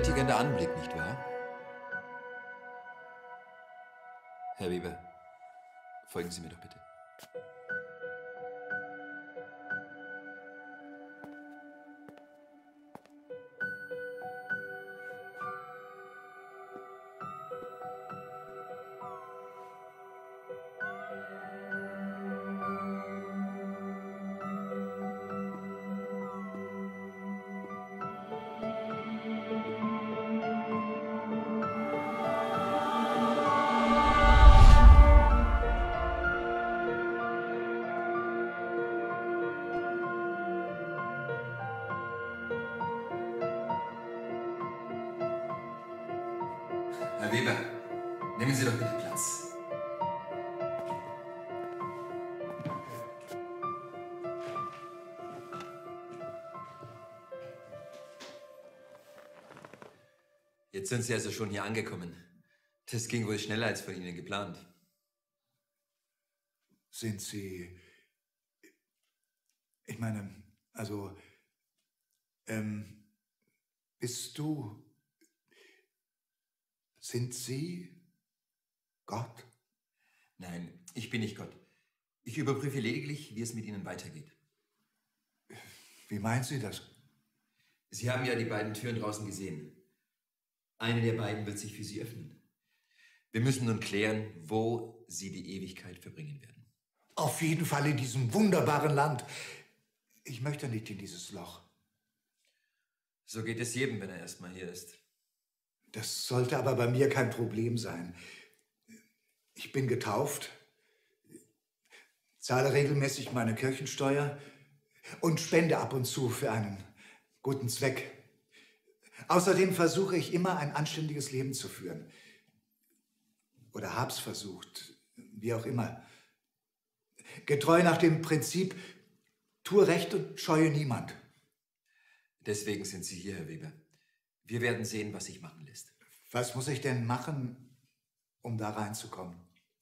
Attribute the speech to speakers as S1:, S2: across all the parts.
S1: überwältigender Anblick, nicht wahr? Herr Weber, folgen Sie mir doch bitte. Herr Weber, nehmen Sie doch bitte Platz. Jetzt sind Sie also schon hier angekommen. Das ging wohl schneller als von Ihnen geplant.
S2: Sind Sie... Ich meine, also... bist du... Sind Sie Gott?
S1: Nein, ich bin nicht Gott. Ich überprüfe lediglich, wie es mit Ihnen weitergeht.
S2: Wie meinen Sie das?
S1: Sie haben ja die beiden Türen draußen gesehen. Eine der beiden wird sich für Sie öffnen. Wir müssen nun klären, wo Sie die Ewigkeit verbringen werden.
S2: Auf jeden Fall in diesem wunderbaren Land. Ich möchte nicht in dieses Loch.
S1: So geht es jedem, wenn er erstmal hier ist.
S2: Das sollte aber bei mir kein Problem sein. Ich bin getauft, zahle regelmäßig meine Kirchensteuer und spende ab und zu für einen guten Zweck. Außerdem versuche ich immer, ein anständiges Leben zu führen. Oder hab's versucht, wie auch immer. Getreu nach dem Prinzip, tue Recht und scheue niemand.
S1: Deswegen sind Sie hier, Herr Weber. Wir werden sehen, was sich machen lässt.
S2: Was muss ich denn machen, um da reinzukommen?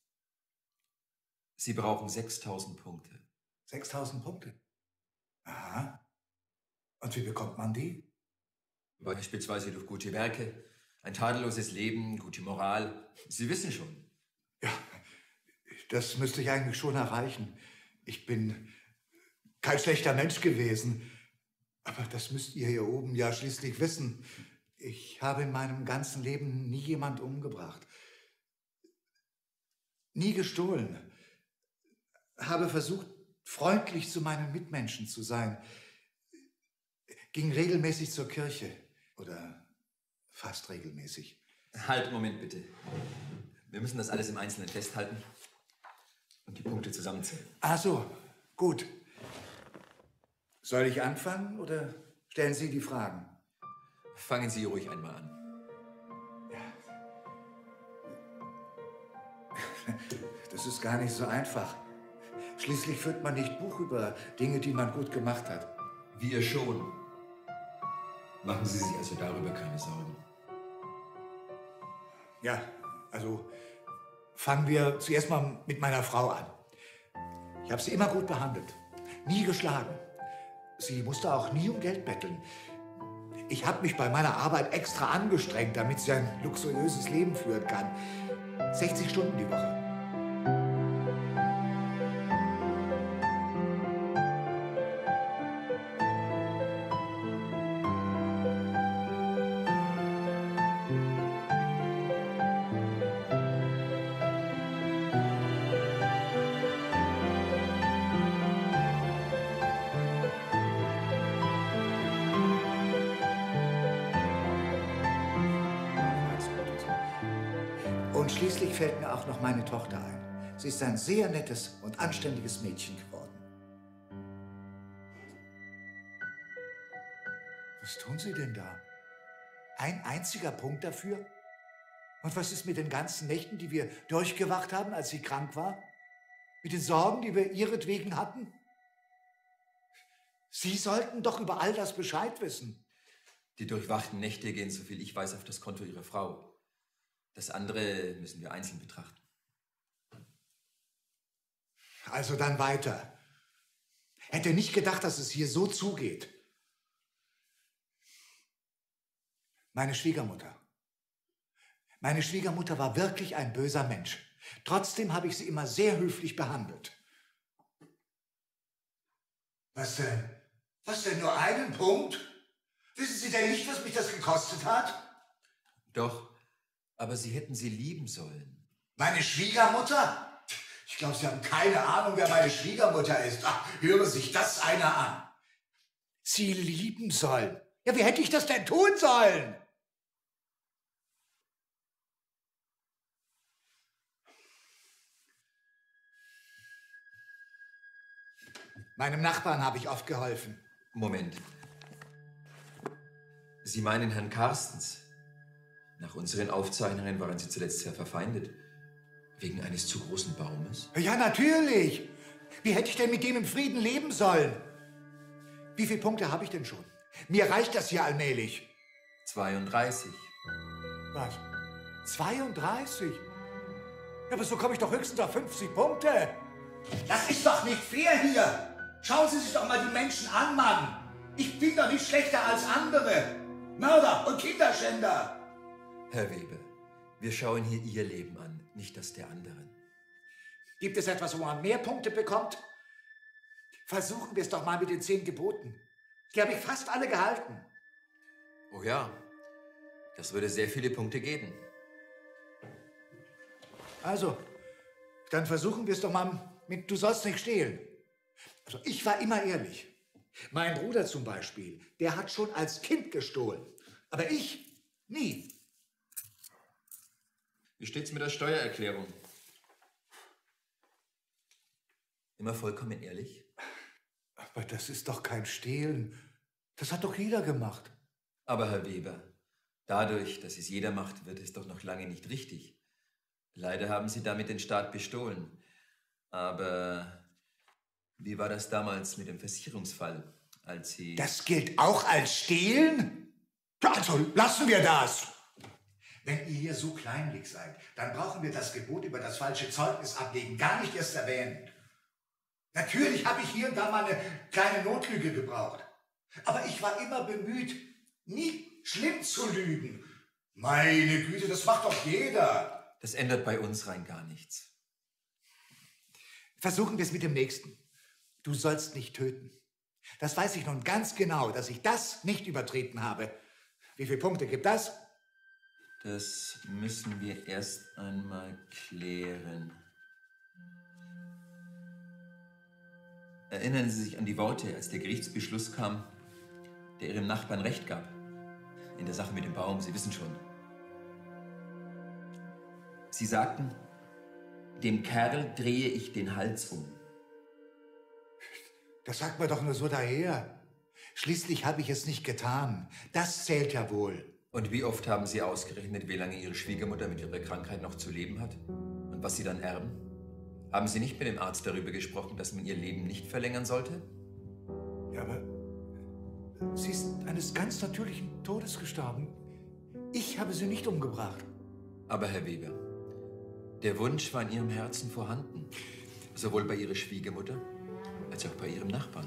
S1: Sie brauchen 6.000 Punkte.
S2: 6.000 Punkte? Aha. Und wie bekommt man die?
S1: Beispielsweise durch gute Werke, ein tadelloses Leben, gute Moral. Sie wissen schon.
S2: Ja, das müsste ich eigentlich schon erreichen. Ich bin kein schlechter Mensch gewesen. Aber das müsst ihr hier oben ja schließlich wissen. Ich habe in meinem ganzen Leben nie jemand umgebracht. Nie gestohlen. Habe versucht, freundlich zu meinen Mitmenschen zu sein. Ging regelmäßig zur Kirche. Oder fast regelmäßig.
S1: Halt, Moment bitte. Wir müssen das alles im Einzelnen festhalten und die Punkte zusammenzählen.
S2: Ach so, gut. Soll ich anfangen oder stellen Sie die Fragen?
S1: Fangen Sie ruhig einmal an.
S2: Ja. Das ist gar nicht so einfach. Schließlich führt man nicht Buch über Dinge, die man gut gemacht hat.
S1: Wir schon. Machen Sie sich also darüber keine Sorgen.
S2: Ja, also fangen wir zuerst mal mit meiner Frau an. Ich habe sie immer gut behandelt, nie geschlagen. Sie musste auch nie um Geld betteln. Ich habe mich bei meiner Arbeit extra angestrengt, damit sie ein luxuriöses Leben führen kann. 60 Stunden die Woche. Und schließlich fällt mir auch noch meine Tochter ein. Sie ist ein sehr nettes und anständiges Mädchen geworden. Was tun Sie denn da? Ein einziger Punkt dafür? Und was ist mit den ganzen Nächten, die wir durchgewacht haben, als sie krank war? Mit den Sorgen, die wir ihretwegen hatten? Sie sollten doch über all das Bescheid wissen.
S1: Die durchwachten Nächte gehen, soviel ich weiß, auf das Konto Ihrer Frau. Das andere müssen wir einzeln betrachten.
S2: Also dann weiter. Hätte nicht gedacht, dass es hier so zugeht. Meine Schwiegermutter. Meine Schwiegermutter war wirklich ein böser Mensch. Trotzdem habe ich sie immer sehr höflich behandelt. Was denn? Was denn, nur einen Punkt? Wissen Sie denn nicht, was mich das gekostet hat?
S1: Doch, aber Sie hätten sie lieben sollen.
S2: Meine Schwiegermutter? Ich glaube, Sie haben keine Ahnung, wer meine Schwiegermutter ist. Ach, höre sich das einer an. Sie lieben sollen. Ja, wie hätte ich das denn tun sollen? Meinem Nachbarn habe ich oft geholfen.
S1: Moment. Sie meinen Herrn Carstens? Nach unseren Aufzeichnungen waren Sie zuletzt sehr verfeindet. Wegen eines zu großen Baumes?
S2: Ja, natürlich. Wie hätte ich denn mit dem im Frieden leben sollen? Wie viele Punkte habe ich denn schon? Mir reicht das hier allmählich.
S1: 32.
S2: Was? 32? Ja, aber so komme ich doch höchstens auf 50 Punkte. Das ist doch nicht fair hier. Schauen Sie sich doch mal die Menschen an, Mann. Ich bin doch nicht schlechter als andere. Mörder und Kinderschänder.
S1: Herr Weber, wir schauen hier Ihr Leben an, nicht das der anderen.
S2: Gibt es etwas, wo man mehr Punkte bekommt? Versuchen wir es doch mal mit den 10 Geboten. Die habe ich fast alle gehalten.
S1: Oh ja, das würde sehr viele Punkte geben.
S2: Also, dann versuchen wir es doch mal mit "Du sollst nicht stehlen". Also, ich war immer ehrlich. Mein Bruder zum Beispiel, der hat schon als Kind gestohlen. Aber ich nie.
S1: Wie steht's mit der Steuererklärung? Immer vollkommen ehrlich?
S2: Aber das ist doch kein Stehlen. Das hat doch jeder gemacht.
S1: Aber Herr Weber, dadurch, dass es jeder macht, wird es doch noch lange nicht richtig. Leider haben Sie damit den Staat bestohlen. Aber wie war das damals mit dem Versicherungsfall, als Sie...
S2: Das gilt auch als Stehlen? Also, lassen wir das. Wenn ihr hier so kleinlich seid, dann brauchen wir das Gebot über das falsche Zeugnis ablegen gar nicht erst erwähnen. Natürlich habe ich hier und da mal eine kleine Notlüge gebraucht. Aber ich war immer bemüht, nie schlimm zu lügen. Meine Güte, das macht doch jeder.
S1: Das ändert bei uns rein gar nichts.
S2: Versuchen wir es mit dem nächsten. Du sollst nicht töten. Das weiß ich nun ganz genau, dass ich das nicht übertreten habe. Wie viele Punkte gibt das?
S1: Das müssen wir erst einmal klären. Erinnern Sie sich an die Worte, als der Gerichtsbeschluss kam, der Ihrem Nachbarn Recht gab? In der Sache mit dem Baum, Sie wissen schon. Sie sagten, dem Kerl drehe ich den Hals um.
S2: Das sagt man doch nur so daher. Schließlich habe ich es nicht getan. Das zählt ja wohl.
S1: Und wie oft haben Sie ausgerechnet, wie lange Ihre Schwiegermutter mit ihrer Krankheit noch zu leben hat? Und was Sie dann erben? Haben Sie nicht mit dem Arzt darüber gesprochen, dass man ihr Leben nicht verlängern sollte?
S2: Ja, aber sie ist eines ganz natürlichen Todes gestorben. Ich habe sie nicht umgebracht.
S1: Aber Herr Weber, der Wunsch war in Ihrem Herzen vorhanden. Sowohl bei Ihrer Schwiegermutter als auch bei Ihrem Nachbarn.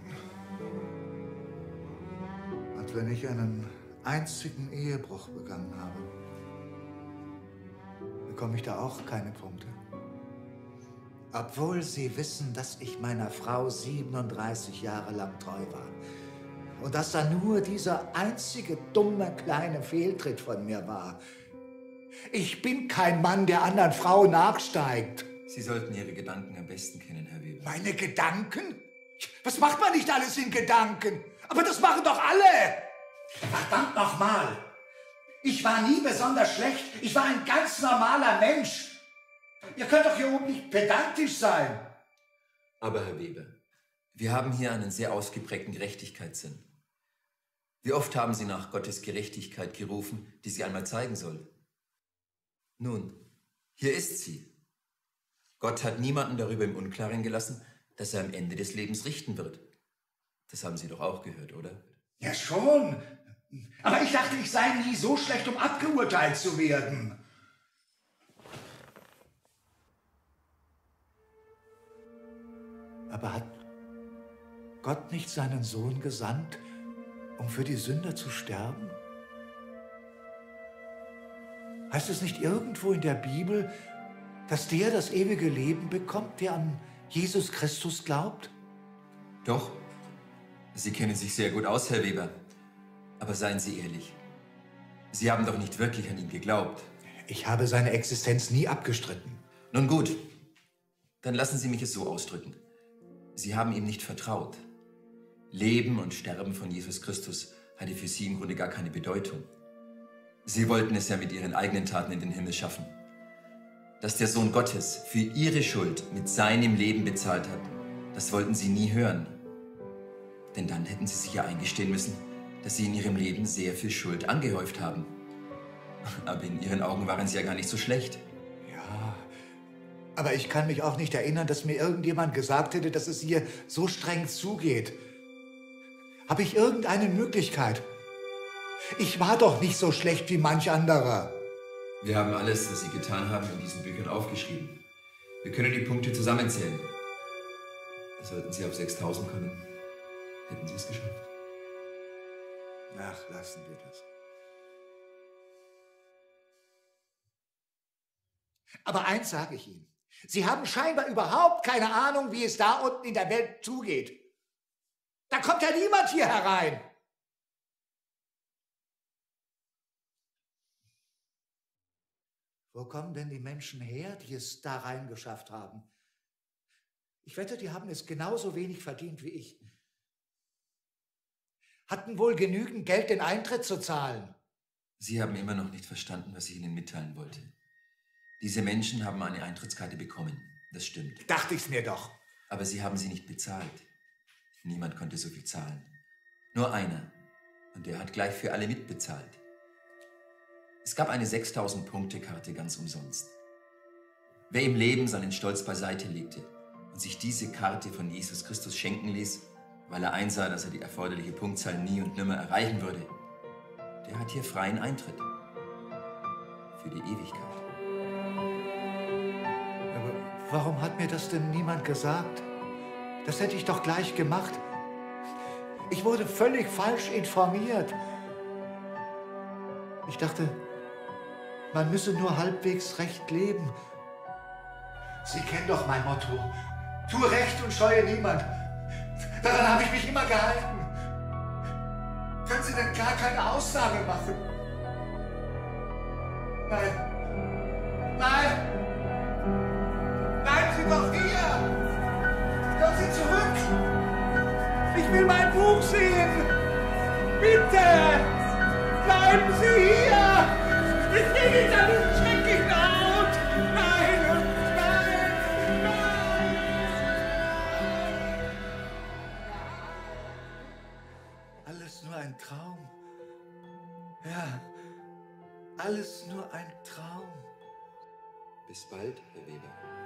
S2: Und wenn ich einen einzigen Ehebruch begangen habe, bekomme ich da auch keine Punkte. Obwohl Sie wissen, dass ich meiner Frau 37 Jahre lang treu war. Und dass da nur dieser einzige dumme kleine Fehltritt von mir war. Ich bin kein Mann, der anderen Frau nachsteigt.
S1: Sie sollten Ihre Gedanken am besten kennen, Herr Weber.
S2: Meine Gedanken? Was macht man nicht alles in Gedanken? Aber das machen doch alle! Verdammt nochmal! Ich war nie besonders schlecht. Ich war ein ganz normaler Mensch. Ihr könnt doch hier oben nicht pedantisch sein.
S1: Aber Herr Weber, wir haben hier einen sehr ausgeprägten Gerechtigkeitssinn. Wie oft haben Sie nach Gottes Gerechtigkeit gerufen, die sie einmal zeigen soll? Nun, hier ist sie. Gott hat niemanden darüber im Unklaren gelassen, dass er am Ende des Lebens richten wird. Das haben Sie doch auch gehört, oder?
S2: Ja, schon. Aber ich dachte, ich sei nie so schlecht, um abgeurteilt zu werden. Aber hat Gott nicht seinen Sohn gesandt, um für die Sünder zu sterben? Heißt es nicht irgendwo in der Bibel, dass der das ewige Leben bekommt, der an Jesus Christus glaubt?
S1: Doch. Sie kennen sich sehr gut aus, Herr Weber. Aber seien Sie ehrlich. Sie haben doch nicht wirklich an ihn geglaubt.
S2: Ich habe seine Existenz nie abgestritten.
S1: Nun gut, dann lassen Sie mich es so ausdrücken. Sie haben ihm nicht vertraut. Leben und Sterben von Jesus Christus hatte für Sie im Grunde gar keine Bedeutung. Sie wollten es ja mit Ihren eigenen Taten in den Himmel schaffen. Dass der Sohn Gottes für Ihre Schuld mit seinem Leben bezahlt hat, das wollten Sie nie hören. Denn dann hätten Sie sich ja eingestehen müssen, dass Sie in Ihrem Leben sehr viel Schuld angehäuft haben. Aber in Ihren Augen waren Sie ja gar nicht so schlecht.
S2: Ja, aber ich kann mich auch nicht erinnern, dass mir irgendjemand gesagt hätte, dass es hier so streng zugeht. Habe ich irgendeine Möglichkeit? Ich war doch nicht so schlecht wie manch anderer.
S1: Wir haben alles, was Sie getan haben, in diesen Büchern aufgeschrieben. Wir können die Punkte zusammenzählen. Sollten Sie auf 6000 kommen, hätten Sie es geschafft.
S2: Ach, lassen wir das. Aber eins sage ich Ihnen. Sie haben scheinbar überhaupt keine Ahnung, wie es da unten in der Welt zugeht. Da kommt ja niemand hier herein. Wo kommen denn die Menschen her, die es da reingeschafft haben? Ich wette, die haben es genauso wenig verdient wie ich. Hatten wohl genügend Geld, den Eintritt zu zahlen.
S1: Sie haben immer noch nicht verstanden, was ich Ihnen mitteilen wollte. Diese Menschen haben eine Eintrittskarte bekommen. Das stimmt.
S2: Dachte ich's mir doch.
S1: Aber sie haben sie nicht bezahlt. Niemand konnte so viel zahlen. Nur einer. Und der hat gleich für alle mitbezahlt. Es gab eine 6000-Punkte-Karte ganz umsonst. Wer im Leben seinen Stolz beiseite legte und sich diese Karte von Jesus Christus schenken ließ, weil er einsah, dass er die erforderliche Punktzahl nie und nimmer erreichen würde, der hat hier freien Eintritt. Für die Ewigkeit.
S2: Aber warum hat mir das denn niemand gesagt? Das hätte ich doch gleich gemacht. Ich wurde völlig falsch informiert. Ich dachte, man müsse nur halbwegs recht leben. Sie kennen doch mein Motto. Tu recht und scheue niemand. Daran habe ich mich immer gehalten. Können Sie denn gar keine Aussage machen? Nein. Nein! Bleiben Sie doch hier! Kommen Sie zurück! Ich will mein Buch sehen! Bitte! Bleiben Sie hier! Ich will nicht an den schrecklichen Ort! Nein! Nein! Nein! Alles nur ein Traum. Ja, alles nur ein Traum.
S1: Bis bald, Herr Weber.